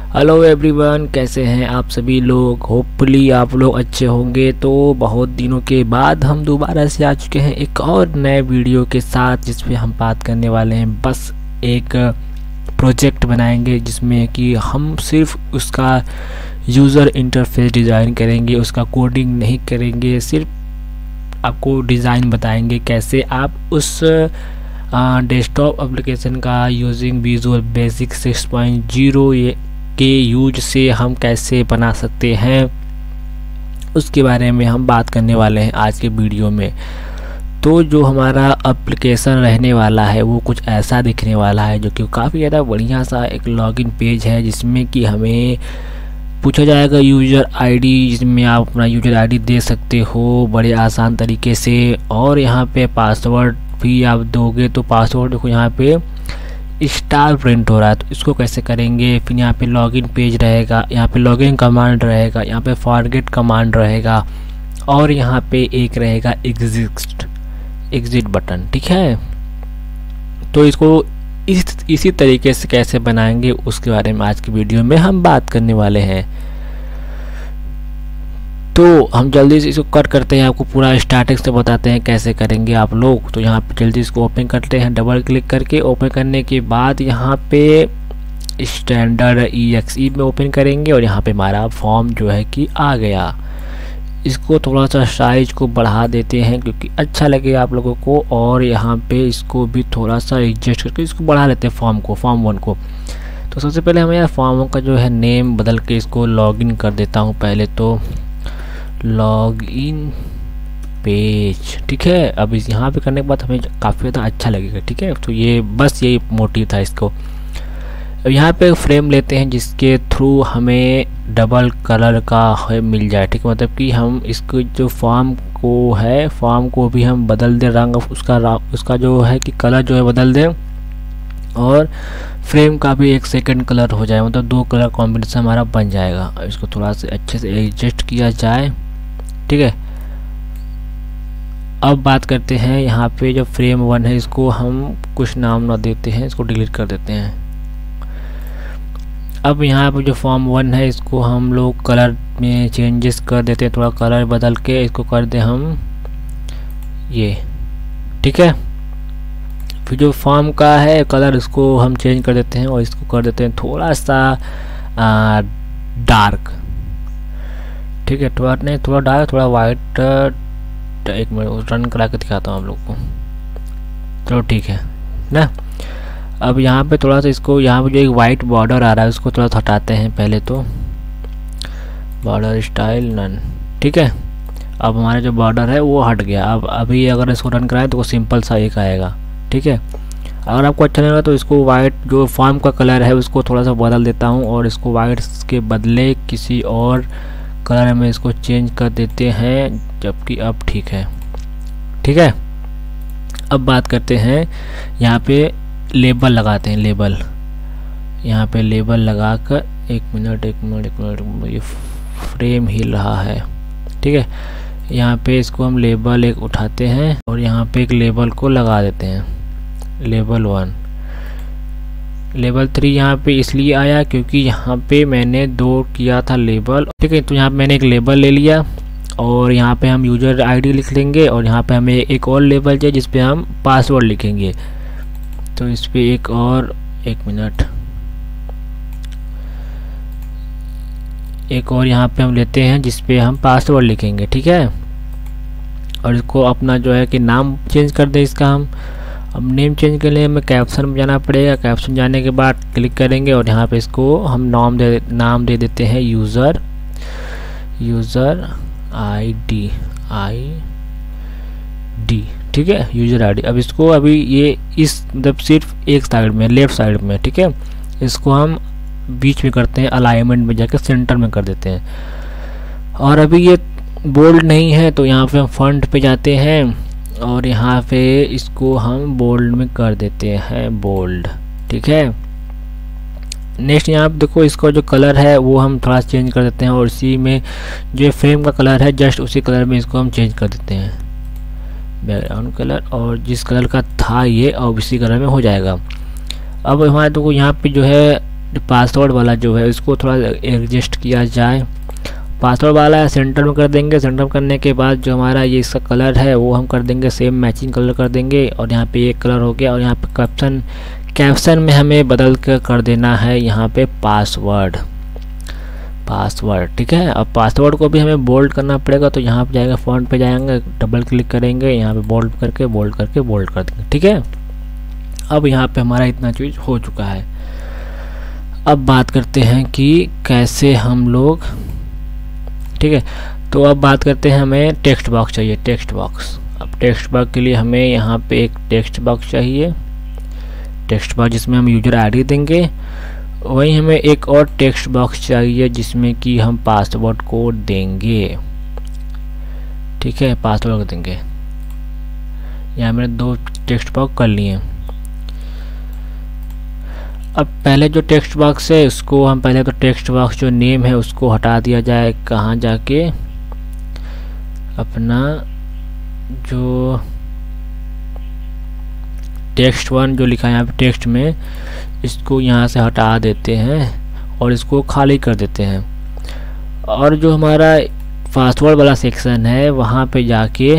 Hello everyone, कैसे हैं आप सभी लोग। होपफुली आप लोग अच्छे होंगे। तो बहुत दिनों के बाद हम दोबारा से आ चुके हैं एक और नए वीडियो के साथ, जिसमें हम बात करने वाले हैं बस एक प्रोजेक्ट बनाएंगे जिसमें कि हम सिर्फ उसका यूज़र इंटरफेस डिज़ाइन करेंगे, उसका कोडिंग नहीं करेंगे। सिर्फ आपको डिज़ाइन बताएंगे कैसे आप उस डेस्कटॉप एप्लीकेशन का यूजिंग विजुअल बेसिक 6.0 के यूज से हम कैसे बना सकते हैं, उसके बारे में हम बात करने वाले हैं आज के वीडियो में। तो जो हमारा एप्लीकेशन रहने वाला है वो कुछ ऐसा दिखने वाला है, जो कि काफ़ी ज़्यादा बढ़िया सा एक लॉगिन पेज है, जिसमें कि हमें पूछा जाएगा यूज़र आईडी, जिसमें आप अपना यूज़र आईडी दे सकते हो बड़े आसान तरीके से। और यहाँ पे पासवर्ड भी आप दोगे तो पासवर्ड देखो यहाँ पे स्टार प्रिंट हो रहा है, तो इसको कैसे करेंगे। फिर यहाँ पे लॉगिन पेज रहेगा, यहाँ पे लॉगिन कमांड रहेगा, यहाँ पे फॉरगेट कमांड रहेगा, और यहाँ पे एक रहेगा एग्जिट बटन। ठीक है, तो इसको इसी तरीके से कैसे बनाएंगे उसके बारे में आज की वीडियो में हम बात करने वाले हैं। तो हम जल्दी से इसको कट करते हैं, आपको पूरा स्टार्टिंग से बताते हैं कैसे करेंगे आप लोग। तो यहाँ पे जल्दी इसको ओपन करते हैं, डबल क्लिक करके। ओपन करने के बाद यहाँ पे स्टैंडर्ड EXE में ओपन करेंगे, और यहाँ पे हमारा फॉर्म जो है कि आ गया। इसको थोड़ा सा साइज को बढ़ा देते हैं क्योंकि अच्छा लगे आप लोगों को, और यहाँ पे इसको भी थोड़ा सा एडजस्ट करके इसको बढ़ा लेते हैं फॉर्म 1 को। तो सबसे पहले हम यार फॉर्म का जो है नेम बदल के इसको लॉगिन कर देता हूँ पहले तो, लॉगिन पेज। ठीक है, अब इस यहाँ पे करने के बाद हमें काफ़ी ज़्यादा अच्छा लगेगा। ठीक है, तो ये बस यही मोटिव था इसको। अब यहाँ पे फ्रेम लेते हैं जिसके थ्रू हमें डबल कलर का मिल जाए। ठीक है, मतलब कि हम इसको जो फॉर्म को भी हम बदल दें, रंग उसका जो है कि कलर जो है बदल दें, और फ्रेम का भी एक सेकंड कलर हो जाए, मतलब 2 कलर कॉम्बिनेशन हमारा बन जाएगा। अब इसको थोड़ा सा अच्छे से एडजस्ट किया जाए। ठीक है, अब बात करते हैं यहाँ पे जो फ्रेम 1 है, इसको हम कुछ नाम ना देते हैं, इसको डिलीट कर देते हैं। अब यहाँ पे जो फॉर्म 1 है इसको हम लोग कलर में चेंजेस कर देते हैं, थोड़ा कलर बदल के इसको कर दे हम ये। ठीक है, फिर जो फॉर्म का है कलर इसको हम चेंज कर देते हैं, और इसको कर देते हैं थोड़ा सा डार्क। ठीक है, थोड़ा डार्क, थोड़ा वाइट। एक मिनट रन करा के दिखाता हूँ आप लोग को। चलो ठीक है ना। अब यहाँ पे थोड़ा सा इसको, यहाँ पे जो एक वाइट बॉर्डर आ रहा है उसको थोड़ा हटाते हैं पहले तो, बॉर्डर स्टाइल नन। ठीक है, अब हमारा जो बॉर्डर है वो हट गया। अब अभी अगर इसको रन कराएं तो सिंपल सा एक आएगा। ठीक है, अगर आपको अच्छा नहीं लगा तो इसको वाइट जो फॉर्म का कलर है उसको थोड़ा सा बदल देता हूँ, और इसको वाइट के बदले किसी और कलर में इसको चेंज कर देते हैं, जबकि अब ठीक है। ठीक है, अब बात करते हैं यहाँ पे लेबल लगाते हैं। लेबल यहाँ पे लेबल लगाकर एक मिनट ये फ्रेम हिल रहा है। ठीक है, यहाँ पे इसको हम लेबल एक उठाते हैं और यहाँ पे एक लेबल को लगा देते हैं, लेबल 1। लेबल 3 यहाँ पे इसलिए आया क्योंकि यहाँ पे मैंने 2 किया था लेबल। ठीक है, तो यहाँ पे मैंने एक लेबल ले लिया, और यहाँ पे हम यूज़र आईडी लिख लेंगे, और यहाँ पे हमें एक और लेबल चाहिए जिस पे हम पासवर्ड लिखेंगे। तो इस पे एक और यहाँ पे हम लेते हैं जिस पे हम पासवर्ड लिखेंगे। ठीक है, और इसको अपना जो है कि नाम चेंज कर दें इसका हम। अब नेम चेंज के लिए हमें कैप्शन में जाना पड़ेगा। कैप्शन जाने के बाद क्लिक करेंगे, और यहाँ पे इसको हम नाम दे देते हैं यूज़र आईडी। ठीक है, यूज़र आईडी। अब इसको अभी ये इस मतलब सिर्फ एक साइड में, लेफ्ट साइड में। ठीक है, इसको हम बीच में करते हैं, अलाइनमेंट में जाकर सेंटर में कर देते हैं। और अभी ये बोल्ड नहीं है तो यहाँ पे हम फॉन्ट पे जाते हैं, और यहाँ पे इसको हम बोल्ड में कर देते हैं, बोल्ड। ठीक है, नेक्स्ट यहाँ पे देखो इसका जो कलर है वो हम थोड़ा चेंज कर देते हैं, और इसी में जो फ्रेम का कलर है जस्ट उसी कलर में इसको हम चेंज कर देते हैं, बैकग्राउंड कलर, और जिस कलर का था ये अब इसी कलर में हो जाएगा। अब हमारे देखो यहाँ पे जो है पासवर्ड वाला जो है इसको थोड़ा एडजस्ट किया जाए। पासवर्ड वाला सेंटर में कर देंगे। सेंटर में करने के बाद जो हमारा ये इसका कलर है वो हम कर देंगे सेम मैचिंग कलर कर देंगे। और यहाँ पे ये कलर हो गया। और यहाँ पे कैप्शन में हमें बदल कर देना है यहाँ पे पासवर्ड। ठीक है। अब पासवर्ड को भी हमें बोल्ड करना पड़ेगा। तो यहाँ पे जाएगा, फ़ॉन्ट पे जाएंगे, डबल क्लिक करेंगे, यहाँ पे बोल्ड करके बोल्ड कर देंगे। ठीक है। अब यहाँ पे हमारा इतना चीज़ हो चुका है। अब बात करते हैं कि कैसे हम लोग, ठीक है, तो अब बात करते हैं, हमें टेक्स्ट बॉक्स चाहिए। टेक्स्ट बॉक्स, अब टेक्स्ट बॉक्स के लिए हमें यहाँ पे एक टेक्स्ट बॉक्स चाहिए। टेक्स्ट बॉक्स जिसमें हम यूजर आईडी देंगे। वहीं हमें एक और टेक्स्ट बॉक्स चाहिए जिसमें कि हम पासवर्ड को देंगे। ठीक है, पासवर्ड देंगे। यहाँ मैंने 2 टेक्स्ट बॉक्स कर लिए। अब पहले जो टेक्स्ट बॉक्स है उसको हम पहले तो टेक्स्ट बॉक्स जो नेम है उसको हटा दिया जाए। कहाँ जाके, अपना जो टेक्स्ट 1 जो लिखा है यहाँ पे टेक्स्ट में, इसको यहाँ से हटा देते हैं और इसको खाली कर देते हैं। और जो हमारा पासवर्ड वाला सेक्शन है वहाँ पे जाके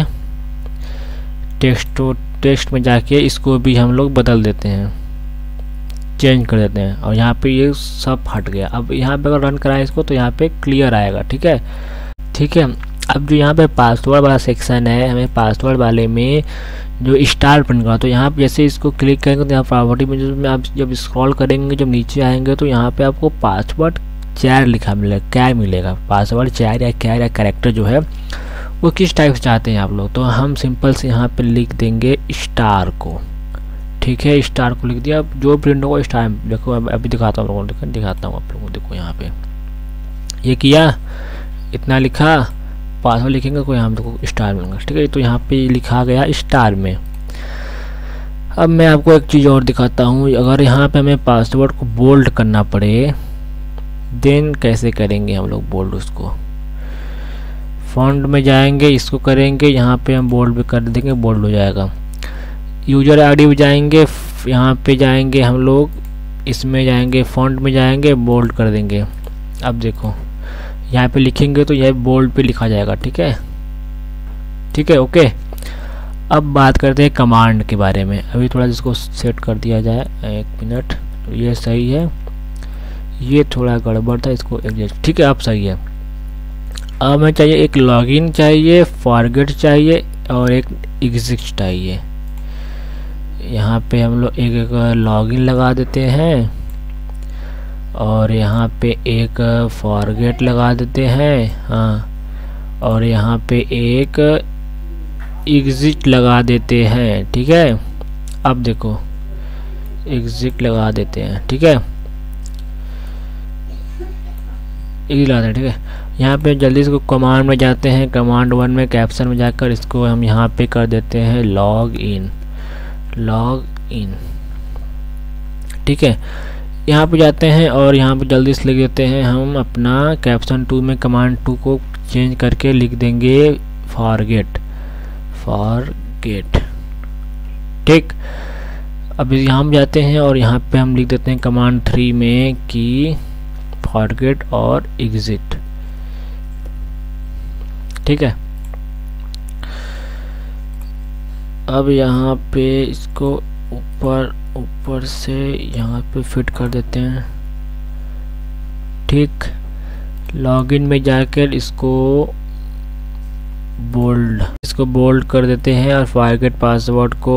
टेक्स्ट में जाके इसको भी हम लोग बदल देते हैं, चेंज कर देते हैं। और यहाँ पे ये सब हट गया। अब यहाँ पे अगर रन कराएं इसको तो यहाँ पे क्लियर आएगा। ठीक है। अब जो यहाँ पे पासवर्ड वाला सेक्शन है, हमें पासवर्ड वाले में जो स्टार प्रिंट करा, तो यहाँ पे जैसे इसको क्लिक करेंगे तो यहाँ प्रॉपर्टी में जो आप जब स्क्रॉल करेंगे, जब नीचे आएंगे तो यहाँ पे आपको पासवर्ड 4 लिखा मिलेगा। क्या मिलेगा? पासवर्ड 4 या क्या या कैरेक्टर जो है वो किस टाइप से चाहते हैं आप लोग। तो हम सिंपल से यहाँ पे लिख देंगे स्टार को। ठीक है, स्टार को लिख दिया। अब जो प्रिंट होगा स्टार, देखो अभी दिखाता हूँ आप लोगों को, दिखाता हूँ आप लोगों को। देखो यहाँ पे ये किया, इतना लिखा, पासवर्ड लिखेंगे कोई, यहाँ देखो स्टार मिलेगा। ठीक है, तो यहाँ पे लिखा गया स्टार में। अब मैं आपको एक चीज़ और दिखाता हूँ। अगर यहाँ पे हमें पासवर्ड को बोल्ड करना पड़े, देन कैसे करेंगे हम लोग बोल्ड? उसको फॉन्ट में जाएंगे, इसको करेंगे, यहाँ पे हम बोल्ड भी कर देंगे, बोल्ड हो जाएगा। यूजर आईडी में जाएंगे, यहाँ पे जाएंगे हम लोग, इसमें जाएंगे, फॉन्ट में जाएंगे, बोल्ड कर देंगे। अब देखो यहाँ पे लिखेंगे तो यह बोल्ड पे लिखा जाएगा। ठीक है, ओके। अब बात करते हैं कमांड के बारे में। अभी थोड़ा इसको सेट कर दिया जाए, 1 मिनट। तो ये सही है, ये थोड़ा गड़बड़ था, इसको एडजस्ट। ठीक है, अब सही है। अब हमें चाहिए एक लॉगिन चाहिए, फॉरगेट चाहिए और एक एग्जिट चाहिए। यहाँ पे हम लोग एक लॉगिन लगा देते हैं और यहाँ पे एक फॉरगेट लगा देते हैं। हाँ, और यहाँ पे एक एग्जिट लगा देते हैं। ठीक है, अब देखो एग्जिट लगा देते हैं। ठीक है, एग्जिट लगा देते हैं। ठीक है, यहाँ पे जल्दी से कमांड में जाते हैं। कमांड 1 में कैप्शन में जाकर इसको हम यहाँ पे कर देते हैं लॉग इन। ठीक है, यहाँ पे जाते हैं और यहाँ पे जल्दी से लिख देते हैं हम अपना कैप्शन 2 में कमांड 2 को चेंज करके लिख देंगे फॉरगेट। ठीक, अब यहाँ हम जाते हैं और यहाँ पे हम लिख देते हैं कमांड 3 में कि फॉरगेट और एग्जिट। ठीक है, अब यहाँ पे इसको ऊपर से यहाँ पे फिट कर देते हैं। ठीक, लॉगिन में जाकर इसको बोल्ड कर देते हैं और फॉरगेट पासवर्ड को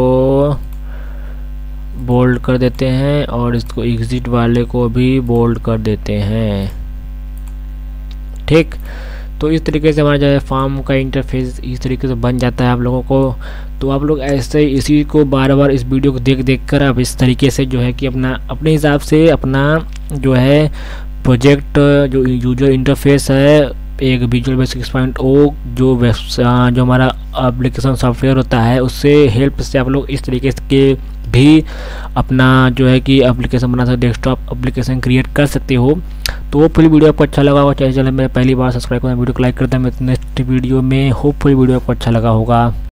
बोल्ड कर देते हैं और इसको एग्जिट वाले को भी बोल्ड कर देते हैं। ठीक, तो इस तरीके से हमारा जो है फॉर्म का इंटरफेस इस तरीके से बन जाता है आप लोगों को। तो आप लोग ऐसे ही इसी को बार बार इस वीडियो को देख कर आप इस तरीके से जो है कि अपने हिसाब से अपना जो है प्रोजेक्ट जो यूजर इंटरफेस है, एक विजुअल बेसिक 6.0 जो हमारा एप्लीकेशन सॉफ्टवेयर होता है, उससे हेल्प से आप लोग इस तरीके के भी अपना जो है कि एप्लीकेशन बना सकते, डेस्कटॉप एप्लीकेशन क्रिएट कर सकते हो। तो होपफुली वीडियो आपको अच्छा लगा होगा। चैनल में पहली बार सब्सक्राइब करना, वीडियो को लाइक करता है। नेक्स्ट वीडियो में होपफुली वीडियो आपको अच्छा लगा होगा।